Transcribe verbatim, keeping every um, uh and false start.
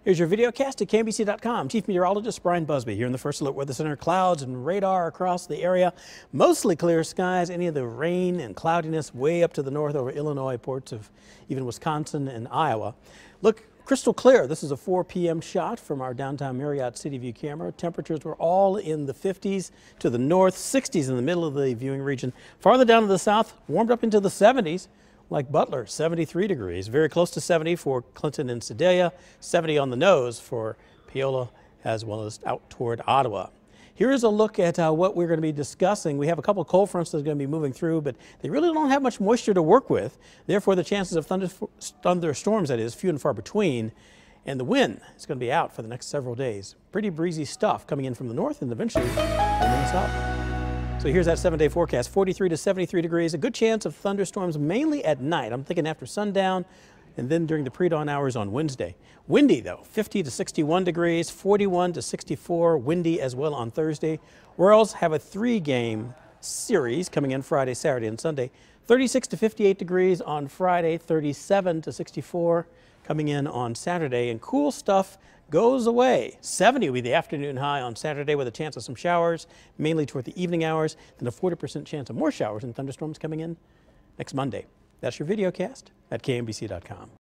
Here's your video cast at K M B C dot com. Chief Meteorologist Brian Busby here in the First Alert Weather Center. Clouds and radar across the area. Mostly clear skies. Any of the rain and cloudiness way up to the north over Illinois, ports of even Wisconsin and Iowa. Look crystal clear. This is a four P M shot from our downtown Marriott City View camera. Temperatures were all in the fifties to the north, sixties in the middle of the viewing region. Farther down to the south, warmed up into the seventies. Like Butler, seventy-three degrees, very close to seventy for Clinton and Sedalia, seventy on the nose for Peola as well as out toward Ottawa. Here is a look at uh, what we're going to be discussing. We have a couple of cold fronts that are going to be moving through, but they really don't have much moisture to work with. Therefore, the chances of thunder, thunderstorms, that is, few and far between. And the wind is going to be out for the next several days. Pretty breezy stuff coming in from the north and eventually warming up. So here's that seven-day forecast, forty-three to seventy-three degrees. A good chance of thunderstorms mainly at night. I'm thinking after sundown and then during the pre-dawn hours on Wednesday. Windy, though, fifty to sixty-one degrees, forty-one to sixty-four, windy as well on Thursday. Royals have a three-game series coming in Friday, Saturday, and Sunday. thirty-six to fifty-eight degrees on Friday, thirty-seven to sixty-four coming in on Saturday. And cool stuff goes away. seventy will be the afternoon high on Saturday with a chance of some showers, mainly toward the evening hours, then a forty percent chance of more showers and thunderstorms coming in next Monday. That's your video cast at K M B C dot com.